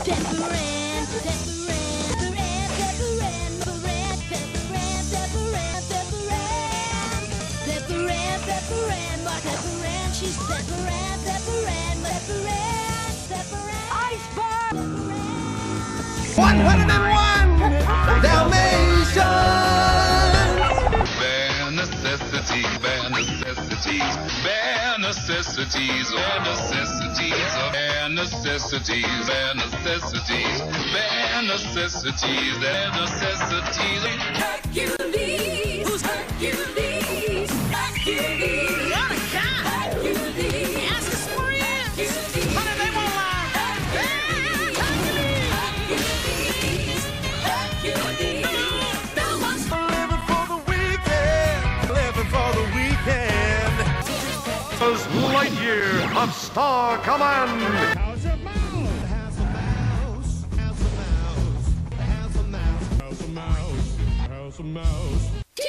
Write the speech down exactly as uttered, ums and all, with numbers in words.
She's Pepperan, Pepperan, Pepperan, Pepperan. Iceberg! one hundred and one Dalmatians! Bare necessities, bare necessities, bare necessities, bare necessities, bare necessities, bare necessities, bare necessities, bare necessities. Hercules! Who's Hercules? Hercules! What a guy! Hercules! Ask us where he is! Honey, they won't lie! Hercules! Hercules! Hercules! No one's Living for the weekend, living for the weekend. Buzz Lightyear of Star Command. How's your mouse? How's a mouse? How's a mouse? How's a mouse? How's a mouse? How's a mouse?